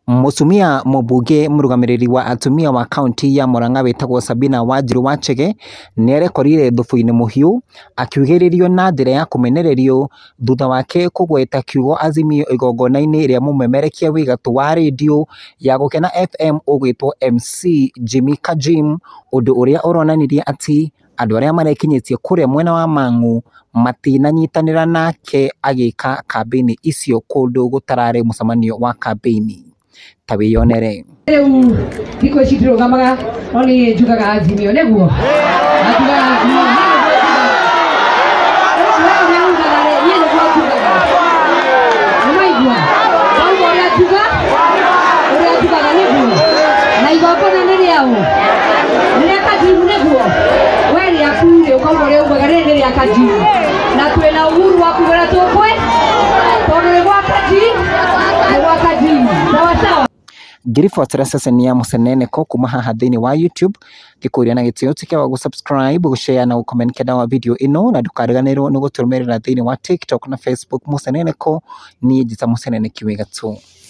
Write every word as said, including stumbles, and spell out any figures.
Musumia Mũmbunge mũrũgamĩrĩri wa atumia wa kaunti ya Murang'a wĩtagwo Sabina Wanjiru Wachege nĩarekorire thubu-inĩ mũhiũ akiugĩrĩrio na njĩra ya kũmenererio thutha wake kũgweta kiugo Azimio igongona-inĩ rĩa mũmemerekia wĩ gatũ wa redio ya Gũkena F M ũgwĩtwo M C Jimmy Kajim, ũndũ ũrĩa ũronanirie atĩ andũ arĩa marekinyĩtie kũrĩa mwena wa Mang'u matinanyitanĩra nake agĩka kambĩini icio kũndũ gũtararĩ mũcemanio wa kambĩini. Ta wĩyonere. Rĩu thikũ ici ndĩrũgamaga no niĩ njugaga Azimio nĩguo atugaga Azimio na igongona nĩ rĩao rĩrĩa Kajimu nĩguo we rĩaku ũkauga ũrĩa ugaga rĩrĩ nĩ rĩa Kajimu na twĩna uhuru wa kuga tũkwe tondũ nĩ gwa Kajimu nĩ gwa Kajimu sawa sawa. Ngiribuatĩra ceceni ya Mũceneneko kuma haha thĩinĩ wa YouTube ngĩkũria na gĩtĩo tike wa gũsubscribe, gũshare na gũcomment kenda wa video ĩno, na ndũkariganĩrwo nĩ gũtũrũmĩrĩra thĩinĩ wa TikTok na Facebook Mũceneneko. Niĩ njĩta Mũceneneki wĩ gatũ.